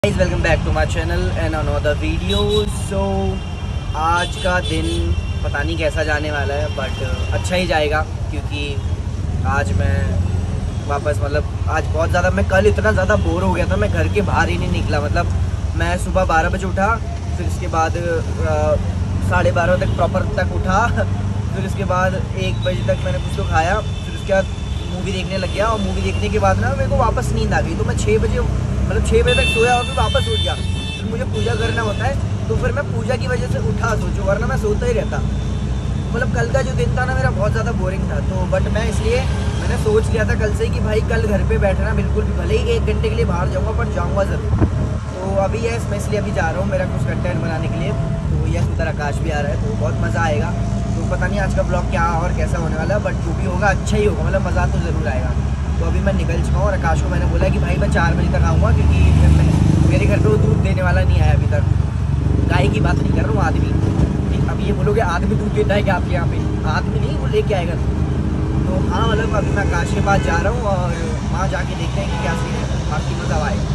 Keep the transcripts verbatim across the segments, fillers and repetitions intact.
Guys welcome back to my channel and another video. So आज का दिन पता नहीं कैसा जाने वाला है, बट अच्छा ही जाएगा क्योंकि आज मैं वापस मतलब आज बहुत ज़्यादा मैं कल इतना ज़्यादा बोर हो गया था, मैं घर के बाहर ही नहीं निकला। मतलब मैं सुबह बारह बजे उठा, फिर इसके बाद साढ़े बारह तक प्रॉपर तक उठा, फिर उसके बाद एक बजे तक मैंने कुछ तो खाया, फिर उसके बाद मूवी देखने लग गया। और मूवी देखने के बाद ना मेरे को वापस नींद आ गई, तो मैं छः बजे मतलब छः बजे तक सोया और फिर वापस उठ गया। फिर मुझे पूजा करना होता है, तो फिर मैं पूजा की वजह से उठा, सोचो, वरना मैं सोता ही रहता। मतलब कल का जो दिन था ना मेरा बहुत ज़्यादा बोरिंग था, तो बट मैं इसलिए मैंने सोच लिया था कल से कि भाई कल घर पे बैठना बिल्कुल भी, भले ही एक घंटे के लिए बाहर जाऊँगा पर जाऊँगा ज़रूर। तो अभी यस मैं इसलिए अभी जा रहा हूँ मेरा कुछ कंटेंट बनाने के लिए। तो यस उधर आकाश भी आ रहा है, तो बहुत मज़ा आएगा। तो पता नहीं आज का ब्लॉग क्या और कैसा होने वाला है, बट जो भी होगा अच्छा ही होगा, मतलब मज़ा तो ज़रूर आएगा। तो अभी मैं निकल चुका हूँ और आकाश को मैंने बोला कि भाई मैं चार बजे तक आऊँगा, क्योंकि मेरे घर पे वो दूध देने वाला नहीं आया अभी तक। गाय की बात नहीं कर रहा हूँ, आदमी। अब ये बोलोगे आदमी दूध देता है क्या आपके यहाँ पे? आदमी नहीं, वो लेके आएगा। तो हाँ मतलब अभी मैं आकाश के पास जा रहा हूँ और वहाँ जाके देखते हैं कि क्या सीन है, बाकी मज़ा आएगा।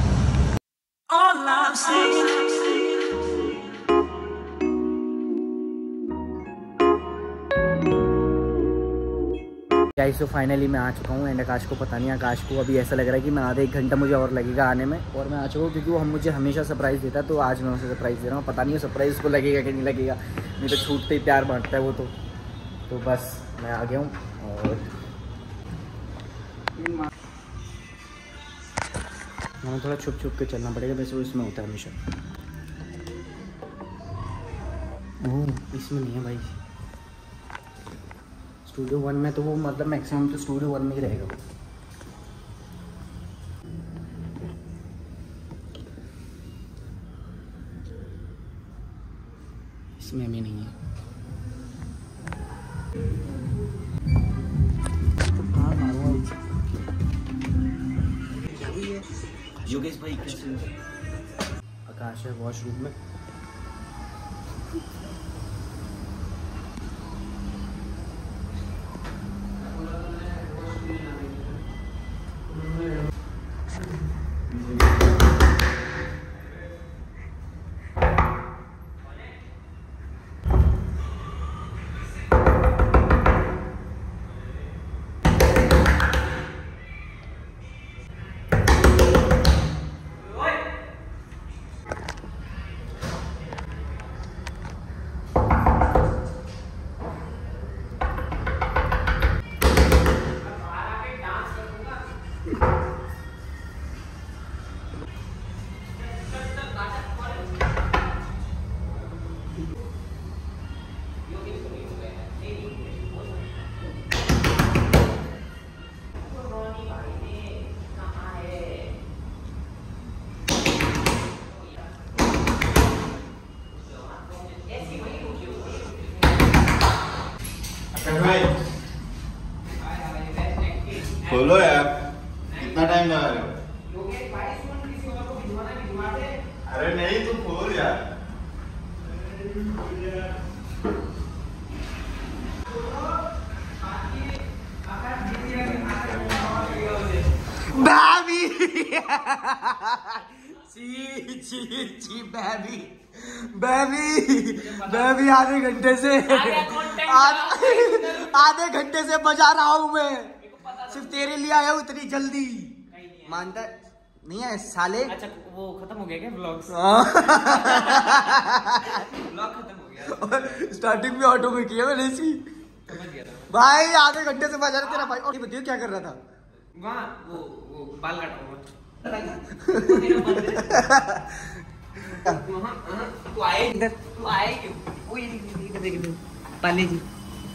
गाइस तो फाइनली मैं आ चुका हूँ एंड आकाश को पता नहीं, आकाश को अभी ऐसा लग रहा है कि मैं आधे एक घंटा मुझे और लगेगा आने में, और मैं आ चुका हूँ क्योंकि वो हम मुझे हमेशा सरप्राइज़ देता है। तो आज मैं उसे सरप्राइज़ दे रहा हूँ, पता नहीं सरप्राइज़ को लगेगा कि नहीं लगेगा, नहीं तो छूटते ही प्यार बांटता है वो। तो तो बस मैं आ गया हूँ और हमें थोड़ा छुप छुप के चलना पड़ेगा, वैसे वो इसमें होता है हमेशा। ओह इसमें नहीं है भाई, स्टूडियो वन में तो वो मतलब मैक्सिमम तो स्टूडियो वन में ही रहेगा वो। इसमें भी नहीं है। योगेश भाई कैसे? आकाश है वॉशरूम में। खोलो यार, कितना टाइम लगा रहे हो? अरे नहीं तू खोल यार। बेबी ची ची ची बेबी बेबी बेबी आधे घंटे से आधे घंटे से बजा रहा हूँ मैं, सिर्फ तेरे लिए आया हूँ इतनी जल्दी। मानता नहीं है साले। अच्छा वो खत्म हो गया क्या ब्लॉग? ब्लॉग खत्म हो गया। स्टार्टिंग में ऑटो में किया मैंने इसी भाई, आधे घंटे से बजा रहा तेरा भाई। और बताइए क्या कर रहा था वहाँ? वो वो बाल काटा हुआ। तू आए इधर, तू आए क्यों? वो ये देख पाले जी।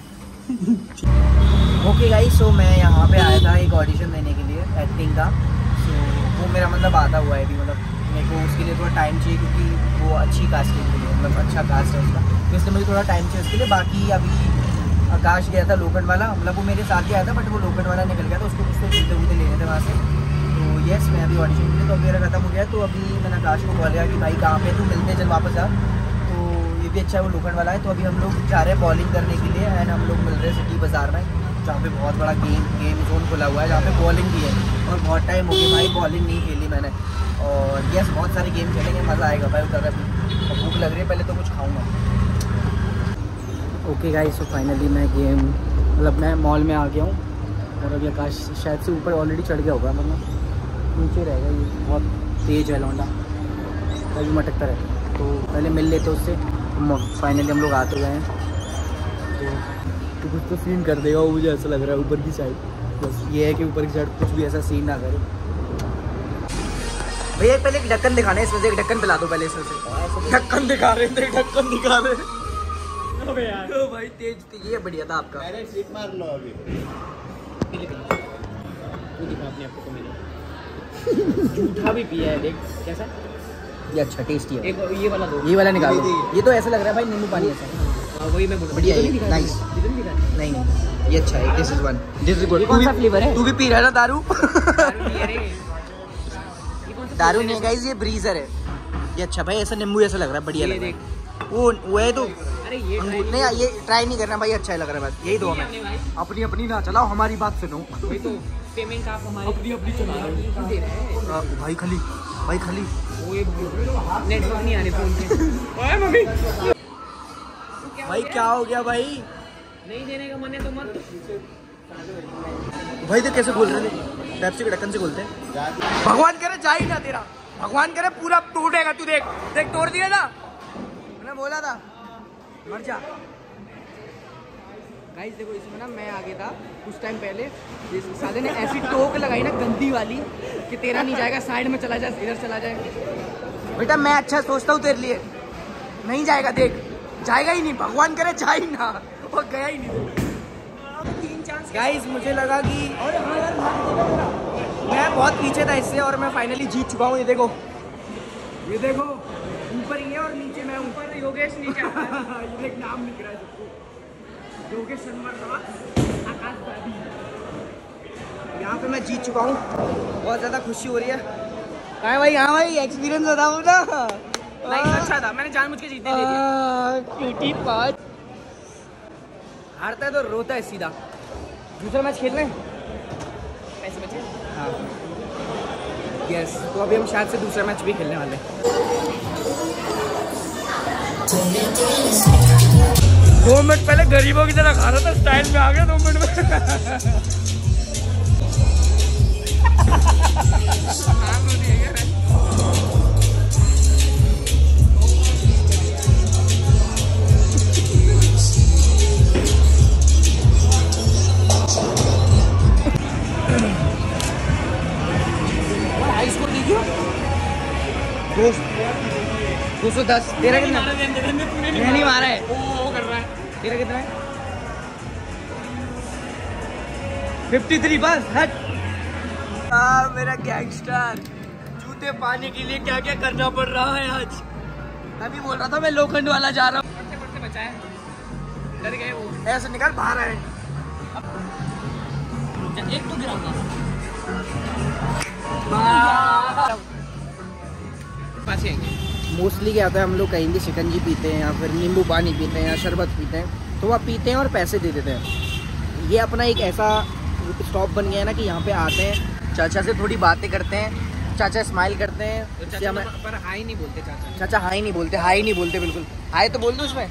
ओके गाइस, सो मैं यहाँ पे आया था एक ऑडिशन देने के लिए एक्टिंग का। सो वो मेरा मतलब आता हुआ है भी, मतलब मेरे को उसके लिए थोड़ा टाइम चाहिए क्योंकि वो अच्छी कास्टिंग के लिए, मतलब अच्छा कास्ट है उसका, तो इसलिए मुझे थोड़ा टाइम चाहिए उसके लिए। बाकी अभी आकाश गया था लोखंड वाला, मतलब वो मेरे साथ ही आया था बट वो लोखंड वाला निकल गया था, उसको कुछ तो जूते वूते लेने थे वहाँ से। तो यस मैं अभी ऑडिशन के लिए, तो अभी मेरा खत्म हो गया। तो अभी मैंने आकाश को कॉल किया कि भाई कहाँ पे तू, मिलते चल वापस आ। तो ये भी अच्छा है, वो लोखंड वाला है। तो अभी हम लोग जा रहे हैं बॉलिंग करने के लिए एंड हम लोग मिल रहे हैं सिटी बाज़ार में। जहाँ पे बहुत बड़ा गेम गेम जोन खुला हुआ है, जहाँ पे बॉलिंग भी है। और बहुत टाइम हो गया भाई बॉलिंग नहीं खेली मैंने। और यस बहुत सारे गेम खेलेंगे, मज़ा आएगा भाई उधर। अभी और भूख लग रही है, पहले तो कुछ खाऊंगा। ओके गाइस, सो फाइनली मैं गेम मतलब मैं मॉल में आ गया हूँ। और अभी आकाश शायद से ऊपर ऑलरेडी चढ़ गया होगा, मतलब नीचे रहेगा। ये बहुत तेज़ है लौंडा, कभी मटकता रहे। तो पहले मिल लेते उससे। फाइनली हम लोग आ तो गए हैं। तो तो कुछ तो सीन कर देगा वो, मुझे ऐसा लग रहा है ऊपर की साइड। बस ये है कि ऊपर की साइड कुछ भी ऐसा सीन ना करे। भैया पहले एक ढक्कन दिखाना है, इसमें से एक ढक्कन पिला दो पहले। इसमें से ढक्कन दिखा रहे थे, ढक्कन दिखा रहे अबे यार। तो भाई तेज थी, ये बढ़िया था आपका। मैंने स्लिप मार लो अभी। तू दिखा अपने आप को मिले। झूठा भी पिया है, देख कैसा ये अच्छा टेस्टी है। एक ये वाला दो, ये वाला निकाल दो। ये तो ऐसा लग रहा है भाई नींबू पानी ऐसा। हाँ, वही मैं बोल रहा हूँ। बढ़िया है, ये तो नहीं नाइस। दिखा, ये तो नहीं दिखा। नहीं नहीं ये अच्छा है। This is one, this is good. ये कौन सा फ्लेवर है? तू भी पी रहा है ना दारू? दारू नहीं है रे। ये कौन सा दारू फ्लेवर नहीं है गाइस, ये ब्रीजर है। ये अच्छा भाई, ऐसा नींबू ऐसा लग रहा है, बढ़िया ये लग रहा देख। है। वो वो है तो अरे ये अंगूर try नहीं, ये ट्राई नहीं करना भाई, अच्छा लग रहा है बस। यही दो हमें। नहीं भाई, अपनी अपनी ना चलाओ, हमारी बात सुनो। वही तो पेमेंट आप हमारी अपनी अपनी चला दे रहे हैं। आ, भाई खाली भाई खाली वो ये नेटवर्क नहीं आ रहे फोन पे। ओए मम्मी, भाई क्या हो गया भाई? नहीं देने का मन है तो मत। भाई तो कैसे खोल रहे थे? पेप्सी के ढक्कन से खोलते हैं। भगवान करे जा ही ना तेरा, भगवान करे पूरा टूटेगा। तू देख देख तोड़ दिया था, मैंने बोला था मर जा। गाइस देखो इसमें ना मैं आ गया था कुछ टाइम पहले, जिस साले ने ऐसी टोक लगाई ना गंदी वाली कि तेरा नहीं जाएगा, साइड में चला जाए, इधर चला जाए। बेटा मैं अच्छा सोचता हूँ तेरे लिए, नहीं जाएगा, देख जाएगा ही नहीं। भगवान करे जा ही ना, और गया ही नहीं। गाइस मुझे लगा कि मैं बहुत पीछे था इससे, और मैं फाइनली जीत चुका हूँ। ये देखो ये देखो ऊपर ही है और नीचे मैं ऊपर। योगेश नीचे ये देख नाम लिख रहा है सबको, योगेश शर्मा, आकाश बाबी। यहाँ पे मैं जीत चुका हूँ, बहुत ज़्यादा खुशी हो रही है। हाँ भाई, हाँ भाई एक्सपीरियंस बताओ ना। नहीं अच्छा था, मैंने जानबूझ के जीतने दे दिया। क्यूटी पाँच हारता है तो रोता है सीधा। दूसरा मैच खेल रहे हैं, पैसे बचे। हाँ यस। तो अभी हम शायद से दूसरा मैच भी खेलने वाले हैं। दो मिनट पहले गरीबों की तरह खा रहा था, स्टाइल में आ गया दो मिनट में। दो सौ दस। तेरा कितना? मैंने नहीं मारा है। वो कर रहा है। तेरा कितना है? फिफ्टी थ्री बस। हट। आ, मेरा गैंगस्टर, जूते पाने के लिए क्या क्या करना पड़ रहा है आज। अभी बोल रहा था मैं लोखंड वाला जा रहा हूँ। पढ़ते पढ़ते बचा है, डर गए वो। ऐसे निकाल, बाहर है। एक तो गिराऊंगा। मोस्टली क्या होता है, हम लोग कहीं भी शिकंजी पीते हैं या फिर नींबू पानी पीते हैं या शरबत पीते हैं, तो वह पीते हैं और पैसे दे देते हैं। ये अपना एक ऐसा स्टॉप बन गया है ना कि यहाँ पे आते हैं, चाचा से थोड़ी बातें करते हैं, चाचा स्माइल करते हैं। तो इससे चाचा हमें पर हाई नहीं बोलते चाचा। चाचा हाई नहीं बोलते, हाई नहीं बोलते बिल्कुल। हाई तो बोल दो उसमें।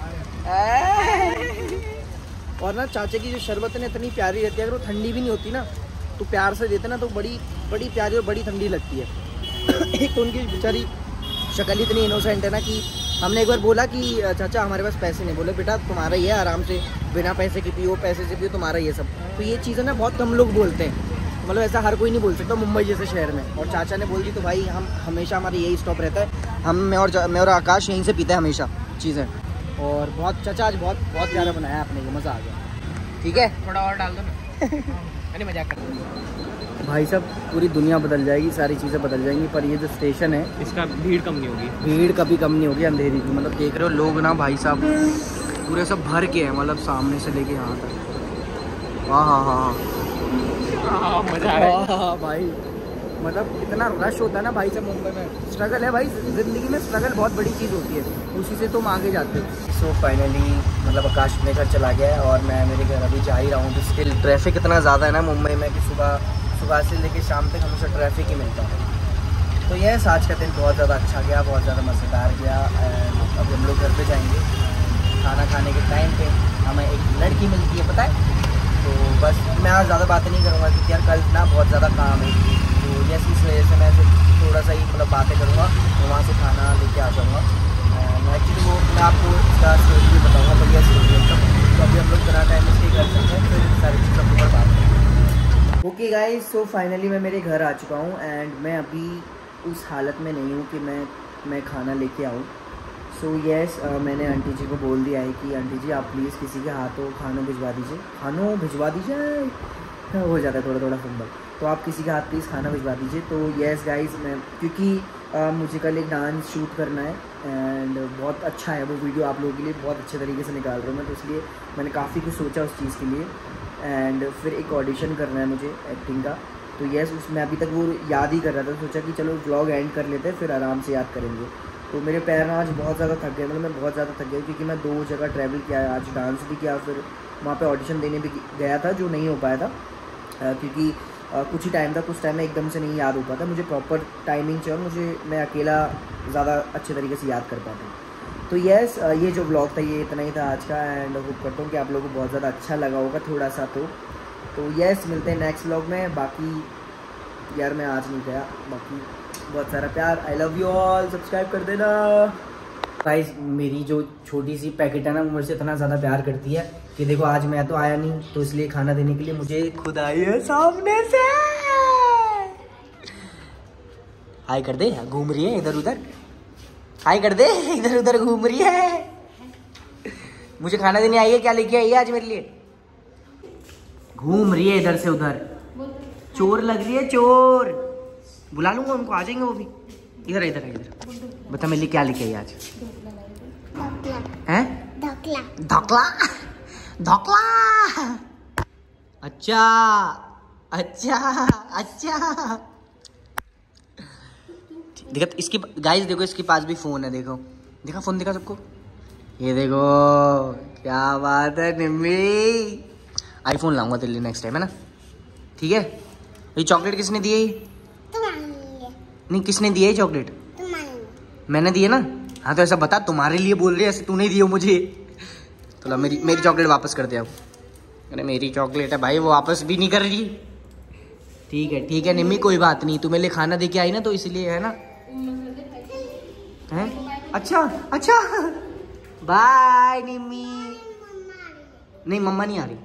और ना चाचा की जो शरबत है ना इतनी प्यारी रहती है, अगर वो ठंडी भी नहीं होती ना तो प्यार से देते ना तो बड़ी बड़ी प्यारी और बड़ी ठंडी लगती है। एक तो उनकी बेचारी शक्ल इतनी इनोसेंट है ना कि हमने एक बार बोला कि चाचा हमारे पास पैसे नहीं, बोले बेटा तुम्हारा ही है, आराम से बिना पैसे के पियो, पैसे से पियो, तुम्हारा ये सब। तो ये चीज़ें ना बहुत कम लोग बोलते हैं, मतलब ऐसा हर कोई नहीं बोल सकता मुंबई जैसे शहर में। और चाचा ने बोल दी तो भाई हम हमेशा हमारा यही स्टॉप रहता है। हम मैं और मैं और आकाश यहीं से पीते हैं हमेशा चीज़ें। और बहुत चाचा आज बहुत बहुत प्यारा बनाया आपने, ये मज़ा आ गया। ठीक है, थोड़ा और डाल दो ना। मैंने मजाक कर दिया। भाई साहब पूरी दुनिया बदल जाएगी, सारी चीज़ें बदल जाएंगी, पर ये जो स्टेशन है इसका भीड़ कम नहीं होगी। भीड़ कभी कम नहीं होगी अंधेरी की। मतलब देख रहे हो लोग ना भाई साहब पूरे सब भर के हैं, मतलब सामने से लेके यहाँ तक। हाँ हाँ हाँ हाँ मजा आ रहा है। हाँ भाई मतलब इतना रश होता है ना भाई से मुंबई में, स्ट्रगल है भाई, ज़िंदगी में स्ट्रगल बहुत बड़ी चीज़ होती है, उसी से तुम आगे जाते हो। सो फाइनली मतलब आकाश अपने घर चला गया है और मैं मेरे घर अभी जा ही रहा हूँ। तो स्टिल ट्रैफिक इतना ज़्यादा है ना मुंबई में कि सुबह सुबह से लेकर शाम तक हमेशा ट्रैफिक ही मिलता है। तो यस, आज का दिन बहुत ज़्यादा अच्छा गया, बहुत ज़्यादा मज़ेदार गया। एंड अभी हम लोग घर पे जाएंगे, खाना खाने के टाइम पे हमें एक लड़की मिलती है पता है। तो बस मैं आज ज़्यादा बातें नहीं करूँगा क्योंकि यार कल ना बहुत ज़्यादा काम है। तो यस, इस वजह से मैं सिर्फ थोड़ा सा ही मतलब बातें करूँगा, तो वहाँ से खाना लेके आ जाऊँगा। एक्चुअली वो मैं आपको इसका स्टोरी भी बताऊँगा, बढ़िया स्टोरी है। तो अभी हम लोग ज़रा टाइम इसके घर चलते हैं, फिर सारी चीज़ अपने पर बात करेंगे। ओके गाइज, सो फाइनली मैं मेरे घर आ चुका हूँ एंड मैं अभी उस हालत में नहीं हूँ कि मैं मैं खाना लेके आऊँ। So so, yes yes, uh, मैंने आंटी जी को बोल दिया है कि आंटी जी आप प्लीज़ किसी के हाथों खाना भिजवा दीजिए, खानों भिजवा दीजिए, हो जाता है थोड़ा थोड़ा फंबल, तो आप किसी के हाथ प्लीज़ खाना भिजवा दीजिए। तो येस गाइस, मैं क्योंकि uh, मुझे कल एक डांस शूट करना है एंड बहुत अच्छा है वो वीडियो, आप लोगों के लिए बहुत अच्छे तरीके से निकाल रहा हूँ मैं, तो इसलिए मैंने काफ़ी कुछ सोचा उस चीज़ के लिए। एंड फिर एक ऑडिशन करना है मुझे एक्टिंग का। तो येस, उसमें अभी तक वो याद ही कर रहा था, सोचा कि चलो व्लॉग एंड कर लेते हैं फिर आराम से याद करेंगे। तो मेरे पैर ना आज बहुत ज़्यादा थक गए, मतलब मैं बहुत ज़्यादा थक गया क्योंकि मैं दो जगह ट्रैवल किया है, आज डांस भी किया, फिर वहाँ पे ऑडिशन देने भी गया था जो नहीं हो पाया था क्योंकि कुछ ही टाइम था, कुछ टाइम में एकदम से नहीं याद हो पाता, मुझे प्रॉपर टाइमिंग चाहिए और मुझे मैं अकेला ज़्यादा अच्छे तरीके से याद कर पाता। तो येस, ये जो व्लॉग था ये इतना ही था आज का एंड होप करता हूँ कि आप लोगों को बहुत ज़्यादा अच्छा लगा होगा थोड़ा सा। तो तो येस, मिलते हैं नेक्स्ट व्लॉग में। बाकी यार मैं आज नहीं गया, बाकी बहुत सारा प्यार, I love you all, subscribe कर देना गाइस। मेरी जो छोटी सी पैकेट है ना वो मुझे से इतना ज़्यादा प्यार करती है कि देखो आज मैं तो आया नहीं, तो इसलिए खाना देने के लिए मुझे खुद आई है सामने से। हाय कर दे, घूम रही है इधर उधर, हाय कर दे, इधर उधर घूम रही है। मुझे खाना देने आई है, क्या लेके आई है आज मेरे लिए? घूम रही है इधर से उधर, चोर लग रही है, चोर। बुला लूंगा उनको, आ जाएंगे वो भी। इधर इधर इधर बता मेरे लिए क्या लेके आई आज? हैं? ढोकला। ढोकला ढोकला। अच्छा अच्छा अच्छा। देखो इसके गाइस, देखो इसके पास भी फोन है, देखो देखा फोन, देखा सबको, ये देखो क्या बात है निम्मी। आईफोन लाऊंगा तेरे लिए नेक्स्ट टाइम, है ना? ठीक है। ये चॉकलेट किसने दी है? नहीं, किसने दिया है चॉकलेट? मैंने दी है ना? हाँ तो ऐसा बता, तुम्हारे लिए बोल रही है, ऐसे तू नहीं दी हो मुझे। तो ला मेरी मेरी चॉकलेट वापस कर दे अब। अरे मेरी चॉकलेट है भाई, वो वापस भी नहीं कर रही। ठीक है ठीक है निम्मी, कोई बात नहीं, तू मेरे लिए खाना दे के आई ना तो इसलिए, है ना? हैं? अच्छा अच्छा, बाय निम्मी। नहीं मम्मा नहीं आ रही,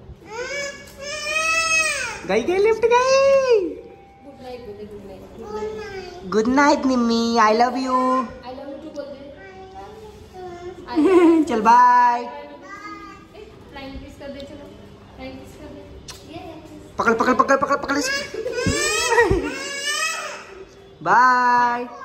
गई गई लिफ्ट गई। Good night Nimmi, I love you. चल बाय। पकड़ पकड़ पकड़ पकड़ पकड़ बाय।